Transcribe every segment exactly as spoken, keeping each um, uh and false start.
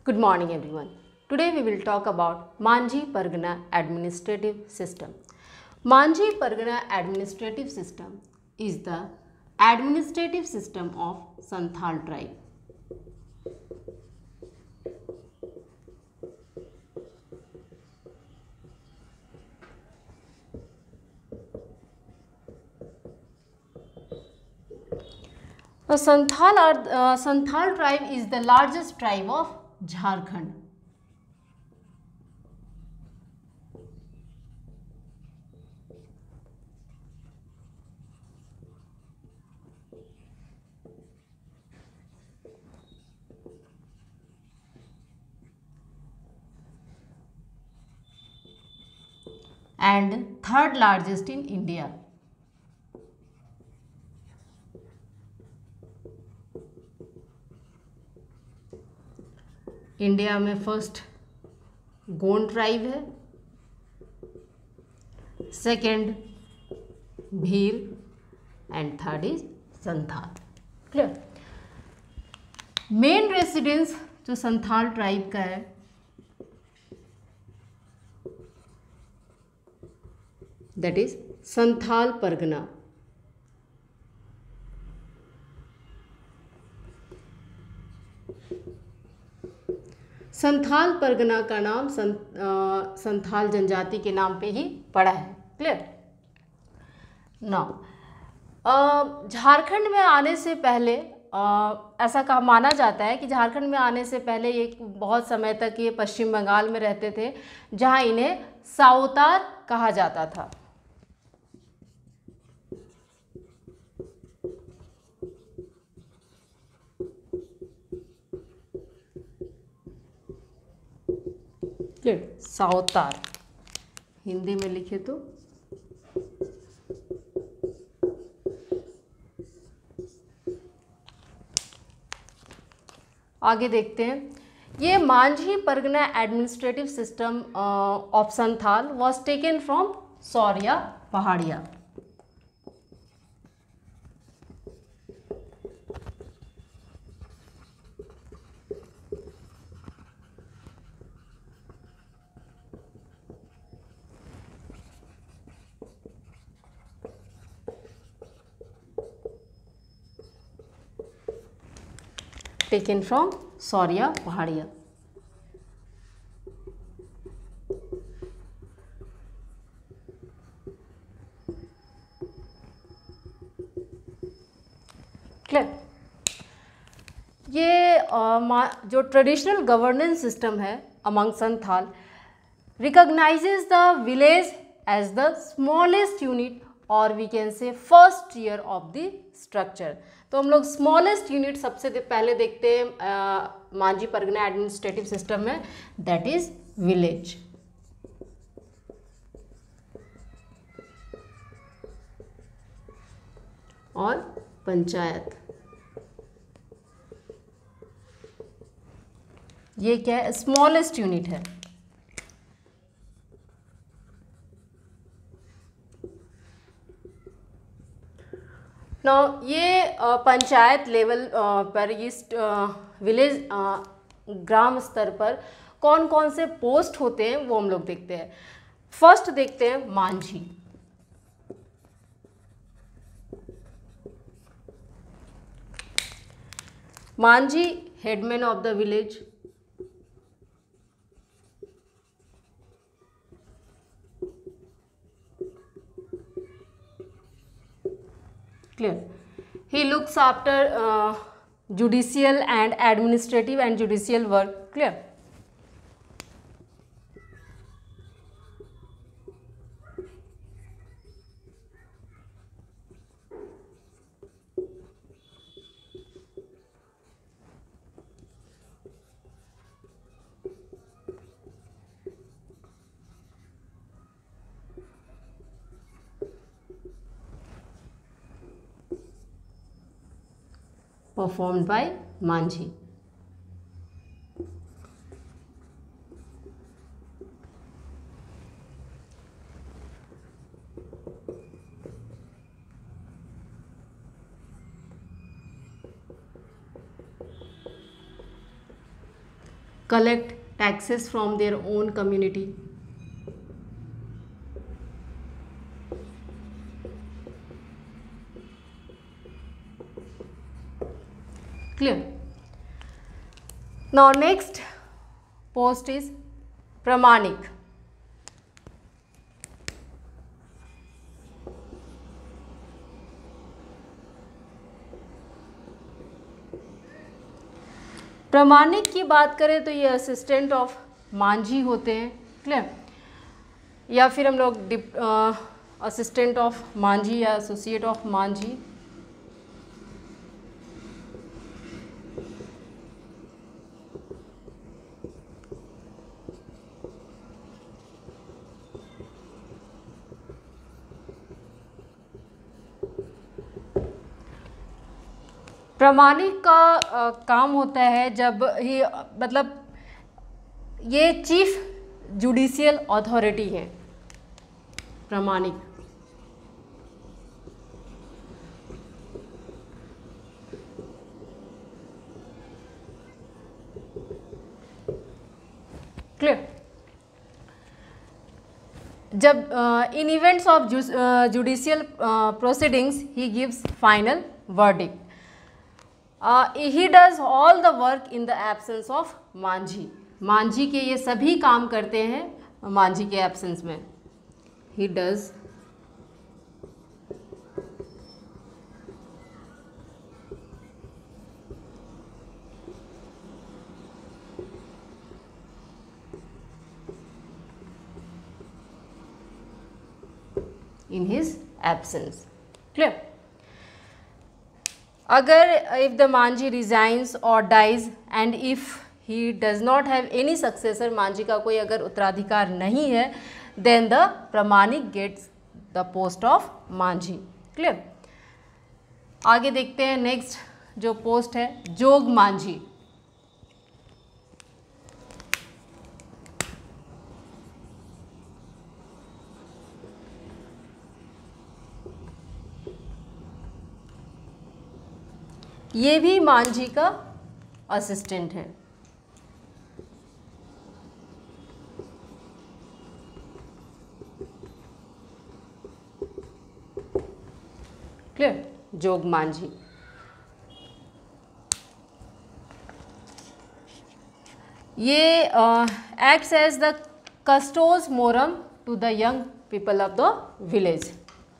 Good morning everyone. Today we will talk about Manjhi Pargana administrative system. Manjhi Pargana administrative system is the administrative system of Santhal tribe. The Santhal, are, uh, Santhal tribe is the largest tribe of Jharkhand. And third largest in India. India में first Gond tribe है, second Bhil and third is Santhal. Clear. Main residence जो Santhal tribe का है that is Santhal Pargana. Santhal Pargana का नाम सं, आ, संथाल जनजाति के नाम पे ही पड़ा है. क्लियर. नाउ झारखंड में आने से पहले आ, ऐसा कहा माना जाता है कि झारखंड में आने से पहले ये बहुत समय तक ये पश्चिम बंगाल में रहते थे, जहां इन्हें सावतार कहा जाता था. सावतार हिंदी में लिखे तो आगे देखते हैं. ये Manjhi Pargana administrative system of Santhal was taken from Sauria Paharia. taken from Sauria Paharia. Clear. ये uh, जो ट्रेडिशनल गवर्नेंस सिस्टम है among Santhal recognizes the village as the smallest unit और we can say first tier of the structure. तो हम लोग स्मॉलेस्ट यूनिट सबसे पहले देखते हैं मांझी परगना एडमिनिस्ट्रेटिव सिस्टम में, दैट इज विलेज. और पंचायत. ये क्या है? स्मॉलेस्ट यूनिट है. ना ये पंचायत लेवल पर इस विलेज ग्राम स्तर पर कौन कौन से पोस्ट होते हैं वो हम लोग देखते हैं. फर्स्ट देखते हैं Manjhi. Manjhi headman of the village. Clear. He looks after uh, judicial and administrative and judicial work. Clear. Performed by Manjhi. collect taxes from their own community. Clear? Now next post is pramanik. प्रमाणिक की बात करें तो ये assistant of Manjhi होते हैं. Clear? या फिर हम लोग असिस्टेंट ऑफ मांझी या एसोसिएट ऑफ मांझी. प्रमाणिक का आ, काम होता है जब ही मतलब ये चीफ जुडिशियल अथॉरिटी है प्रमाणिक. क्लियर? जब in events of judicial proceedings he gives final verdict. Uh, he does all the work in the absence of Manjhi. Manjhi के ये सभी काम करते हैं मांझी के एब्सेंस में. He does in his absence. Clear? अगर if the Manjhi resigns or dies and if he does not have any successor, Manjhi का कोई अगर उत्तराधिकार नहीं है, then the प्रमाणिक gets the post of Manjhi. Clear? आगे देखते हैं नेक्स्ट जो पोस्ट है जोग मांझी. ये भी मांझी का असिस्टेंट है. क्लियर? जोग मांझी. ये acts as the custos morum to the young people of the village.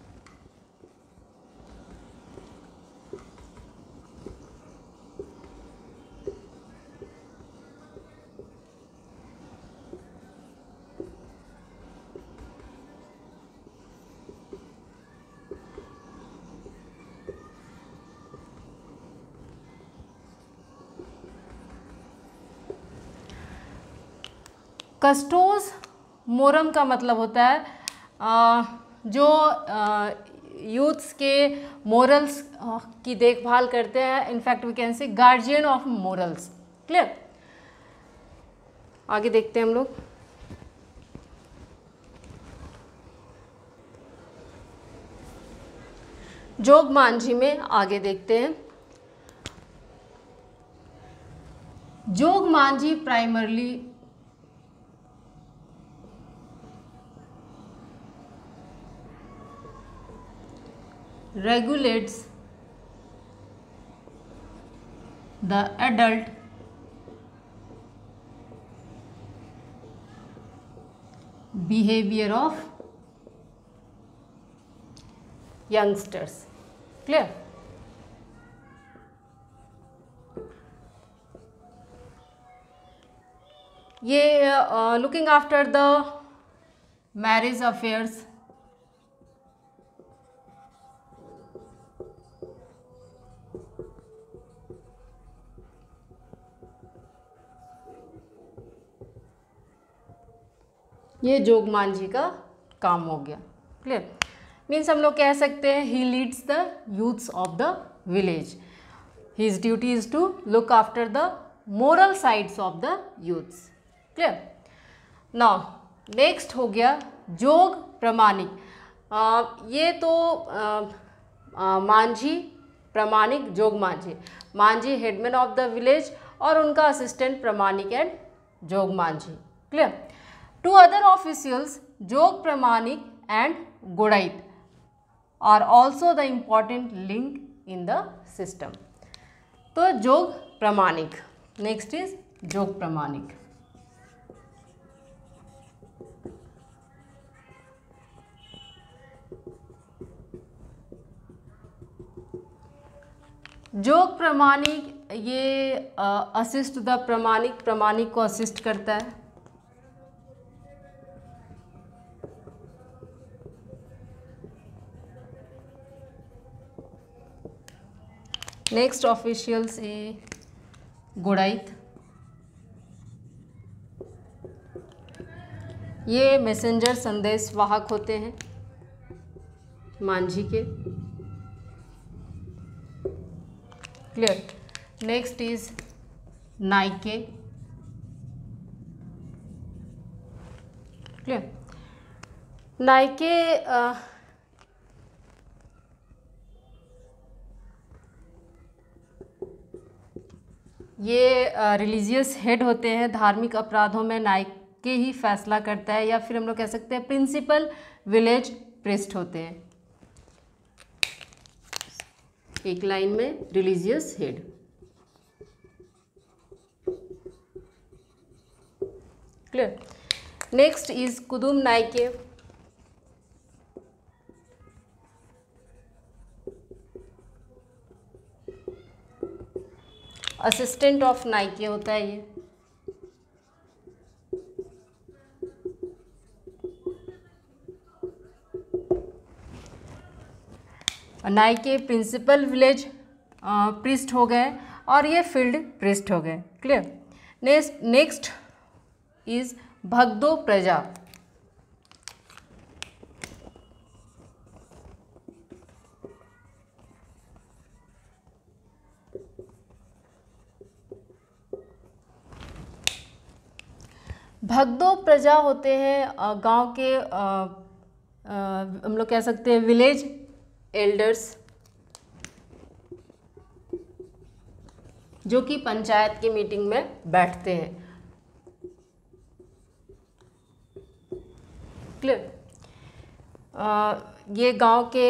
Custos morum का मतलब होता है आ, जो यूथ्स के मोरल्स की देखभाल करते हैं. In fact we can say guardian of morals. Clear? आगे देखते हैं हम लोग. जोग मांझी में आगे देखते हैं. Jog Manjhi primarily regulates the adult behavior of youngsters. Clear? ये looking after the marriage affairs. ये जोग मांझी का काम हो गया. क्लियर? मीन्स हम लोग कह सकते हैं he leads the youths of the village. His duty is to look after the moral sides of the youths. Clear? Now next हो गया जोग प्रमाणिक. आ, ये तो आ, आ, Manjhi Pramanik Jog Manjhi. Manjhi headman of the village और उनका assistant Pramanik and Jog Manjhi. Clear. Two other officials Jog Pramanik and Godait are also the important link in the system. तो जोग प्रमाणिक, नेक्स्ट इज जोग प्रमाणिक। जोग प्रमाणिक ये असिस्ट द प्रमाणिक, प्रमाणिक को असिस्ट करता है। नेक्स्ट ऑफिशियल से गुड़ाइत, ये मैसेंजर संदेश वाहक होते हैं मांझी के। Clear. Next is Naike. Clear. Naike uh, ये रिलीजियस uh, हेड होते हैं। धार्मिक अपराधों में नाइके ही फैसला करता है, या फिर हम लोग कह सकते हैं प्रिंसिपल विलेज प्रिस्ट होते हैं। एक लाइन में religious head. Clear. Next is Kudum Naike. Assistant of Naike होता है ये। नाइके प्रिंसिपल विलेज प्रिस्ट हो गए और ये फील्ड प्रिस्ट हो गए। Clear. Next next is Bhagdo Praja. Bhagdo प्रजा होते हैं गांव के आ, आ, हम लोग कह सकते हैं विलेज एल्डर्स, जो कि पंचायत की मीटिंग में बैठते हैं। क्लियर। ये गांव के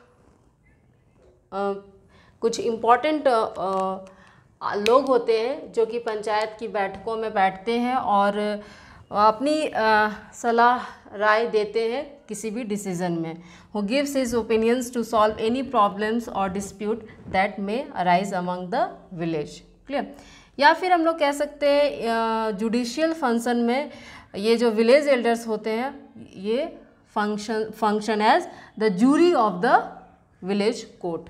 आ, कुछ इम्पोर्टेंट लोग होते हैं जो कि पंचायत की बैठकों में बैठते हैं और अपनी सलाह राय देते हैं किसी भी डिसीजन में। Who gives his opinions to solve any problems और dispute that may arise among the village. Clear. या फिर हम लोग कह सकते हैं जुडिशियल फंक्शन में ये जो विलेज एल्डर्स होते हैं ये function function as the jury of the village court.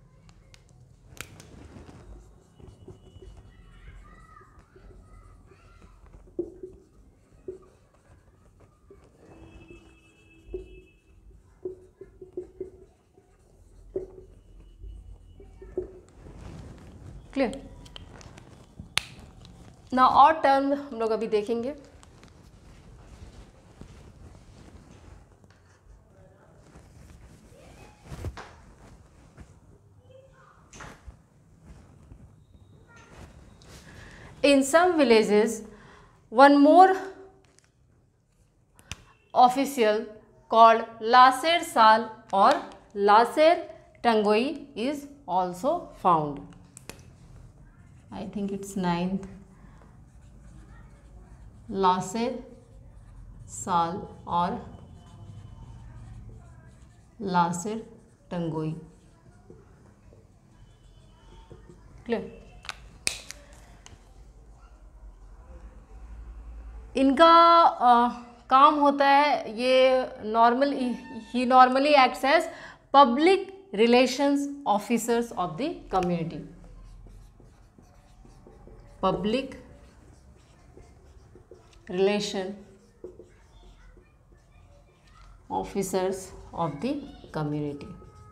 Clear. ना और टर्म हम लोग अभी देखेंगे। In some villages, one more official called Laser Sal or Laser Tangoi is also found. I think it's ninth. Laser Sal or Laser Tangoi. Clear? इनका आ, काम होता है, ये नॉर्मल ही normally acts as public relations officers of the community. Public relation officers of the community.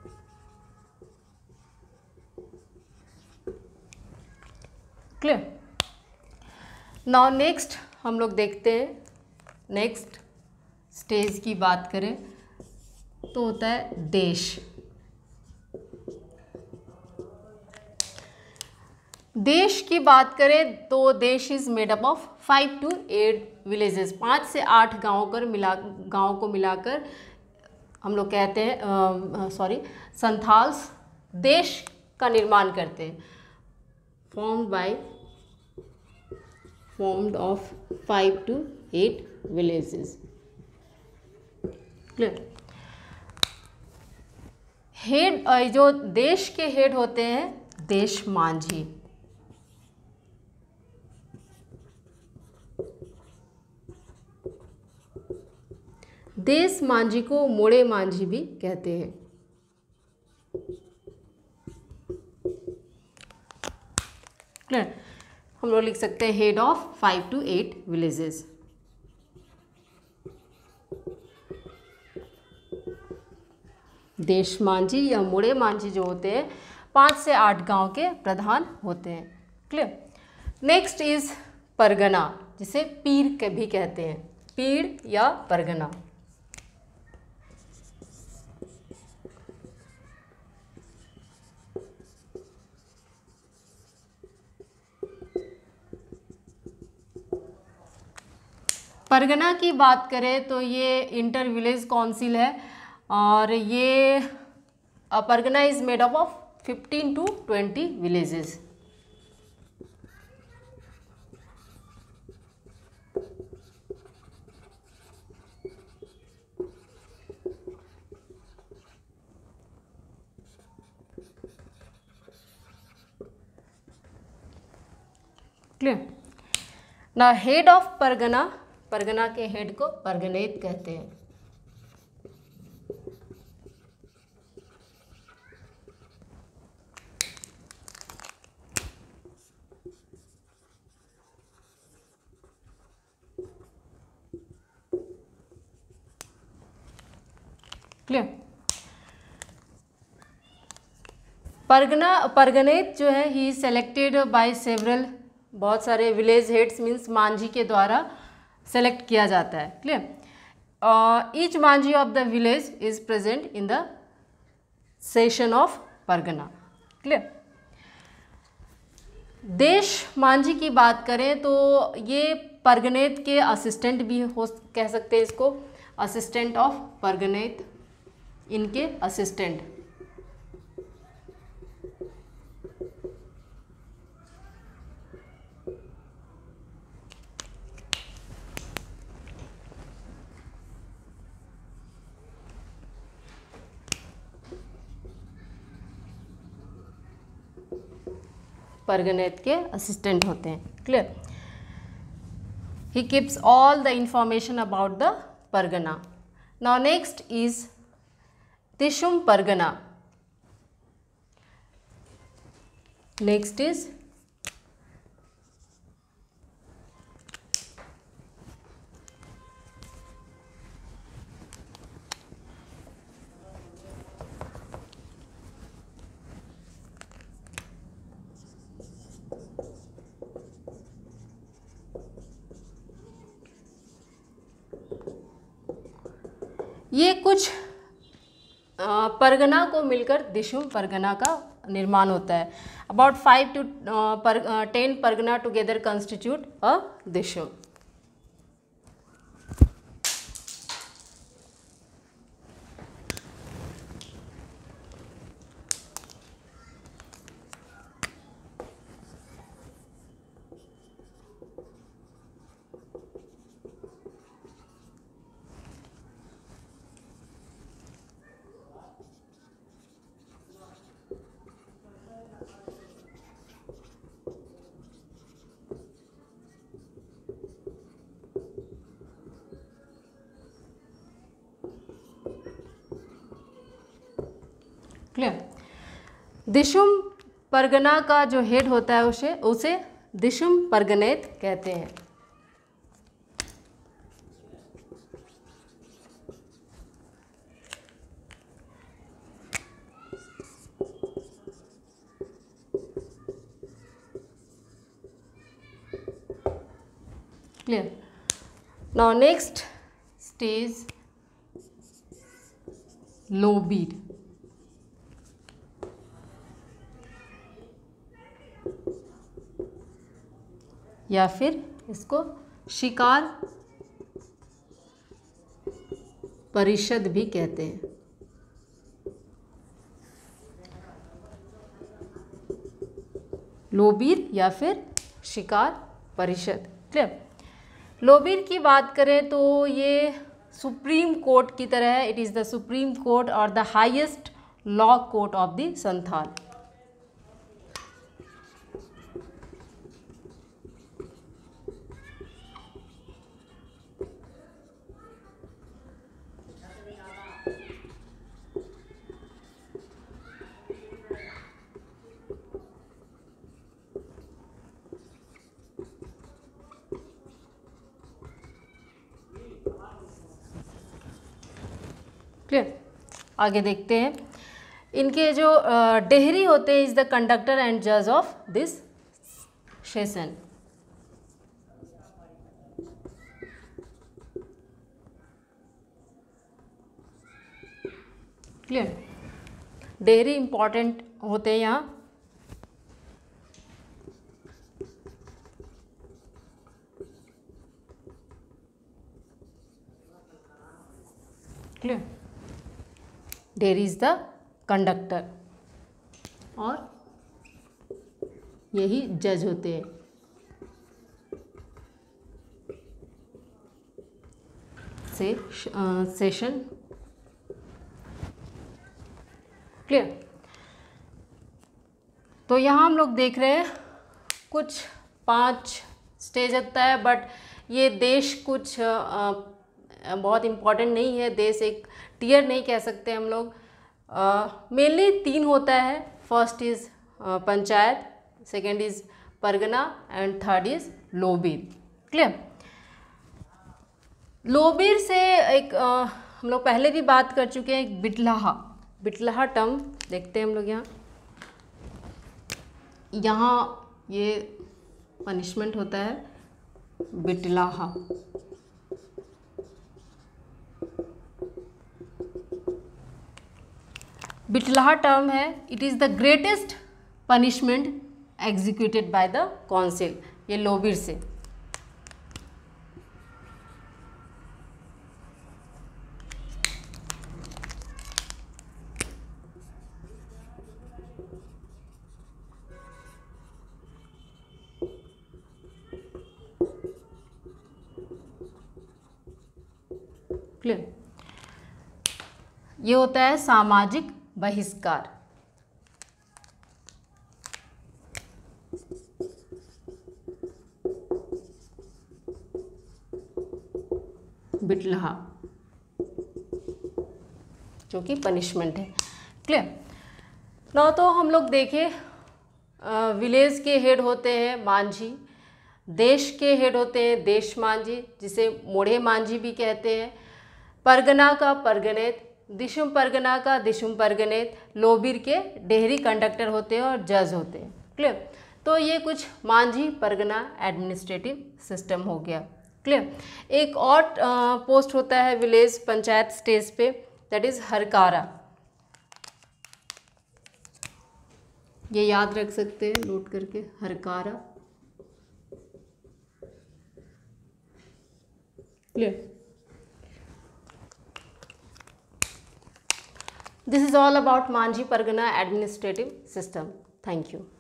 Clear. Now next हम लोग देखते हैं, नेक्स्ट स्टेज की बात करें तो होता है देश। देश की बात करें तो Desh is made up of five to eight villages, पाँच से आठ गाँव कर मिला गाँव को मिलाकर हम लोग कहते हैं, सॉरी, संथाल्स देश का निर्माण करते हैं। Formed by formed of five to eight villages. Clear. Head, जो देश के हेड होते हैं देश मांझी। देश मांझी को मोड़े मांझी भी कहते हैं। क्लियर। हम लोग लिख सकते हैं head of five to eight villages. Desh Manjhi या मुड़े मांझी जो होते हैं पाँच से आठ गांव के प्रधान होते हैं। क्लियर। नेक्स्ट इज परगना, जिसे पीर के भी कहते हैं, पीर या परगना। परगना की बात करें तो ये इंटर विलेज काउंसिल है और ये Pargana is made up of fifteen to twenty villages. Clear. ना हेड ऑफ परगना, परगना के हेड को परगनेत कहते हैं। क्लियर। परगना परगनेत जो है ही सेलेक्टेड बाय सेवरल, बहुत सारे विलेज हेड्स मीन्स मांझी के द्वारा सेलेक्ट किया जाता है। Clear. Each Manjhi of the village is present in the session of Pargana. Clear. Desh Manjhi की बात करें तो ये परगनेत के असिस्टेंट भी हो कह सकते हैं इसको, असिस्टेंट ऑफ परगनेत, इनके असिस्टेंट। परगनेत के असिस्टेंट होते हैं। Clear. He keeps all the information about the Pargana. Now next is Dishum Pargana. Next is ये कुछ परगना को मिलकर दिशुम परगना का निर्माण होता है। About five to ten Pargana together constitute a Dishum. Clear. Dishum Pargana का जो हेड होता है उसे उसे दिशुम परगनेत कहते हैं। Clear. Now next stage Lobir. या फिर इसको शिकार परिषद भी कहते हैं। लोबीर या फिर शिकार परिषद। क्लियर। लोबीर की बात करें तो ये सुप्रीम कोर्ट की तरह है। It is the supreme court और the highest law court of the Santhal. Clear. आगे देखते हैं। इनके जो डेहरी होते हैं इज द कंडक्टर एंड जज of this session. Clear. Dehri important होते हैं यहाँ। Clear. Dehri is the conductor और यही जज होते हैं। से सेशन। क्लियर। तो यहाँ हम लोग देख रहे हैं कुछ पांच स्टेज होता है, बट ये देश कुछ आ, बहुत इम्पॉर्टेंट नहीं है। देश एक टीयर नहीं कह सकते हम लोग। मेनली तीन होता है। First is panchayat, second is pargana and third is Lobir. Clear. Lobir से एक आ, हम लोग पहले भी बात कर चुके हैं, एक बिटलाहा। बिटलाहा टर्म देखते हैं हम लोग यहाँ। यहाँ ये पनिशमेंट होता है बिटलाहा। बिटलाहा टर्म है, it is the greatest punishment executed by the council. ये लोबीर से। क्लियर। ये होता है सामाजिक बहिष्कार। बिटलाहा जो कि पनिशमेंट है। क्लियर। ना तो हम लोग देखें, विलेज के हेड होते हैं मांझी, देश के हेड होते हैं देश मांझी, जिसे मोढ़े मांझी भी कहते हैं। परगना का परगनेत, दिशुम परगना का दिशुम परगनेत, लोबीर के डेहरी कंडक्टर होते हैं और जज होते हैं। क्लियर। तो ये कुछ मांझी परगना एडमिनिस्ट्रेटिव सिस्टम हो गया। क्लियर। एक और आ, पोस्ट होता है विलेज पंचायत स्टेज पे, दैट इज हरकारा। ये याद रख सकते हैं नोट करके, harkara. Clear. This is all about Manjhi Pargana administrative system. Thank you.